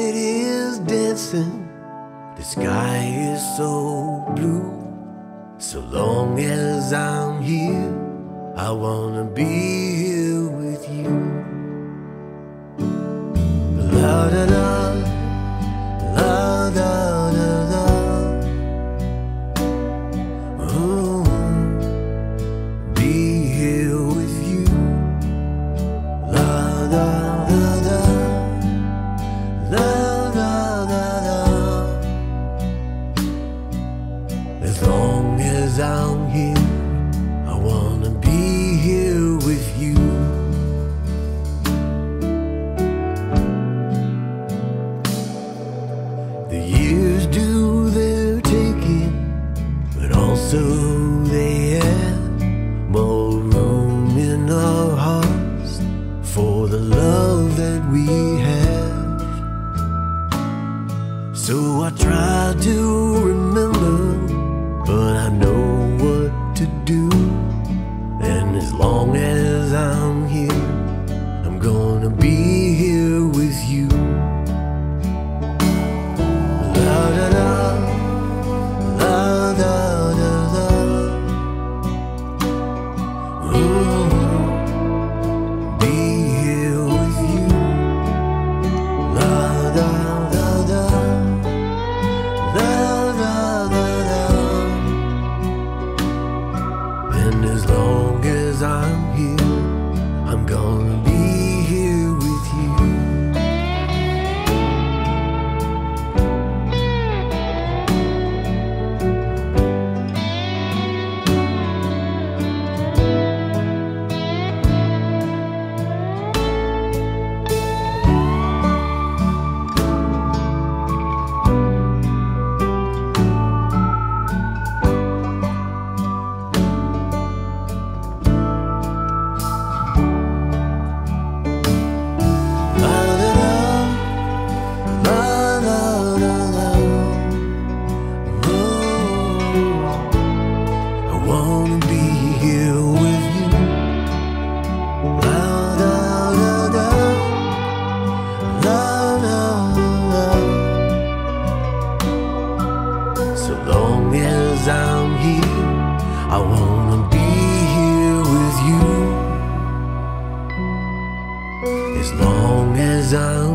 moonlight is dancing, the sky is so blue. So long as I'm here, I wanna be here with you. La da da, la da da da. Oh, be here with you. La da da da, la da da da. As long as I'm here, I wanna be here with you. The years do their taking, but also they add more room in our hearts for the love that we have. So I try to remember, but I know what to do. And as long as I'm here, I'm gonna be here with you. La da da, la da da da. Oh, be here with you. La da da da, la da da da. And as long as I'm here, I'm gonna be here with you. So long as I'm here, I wanna be here with you. As long as I'm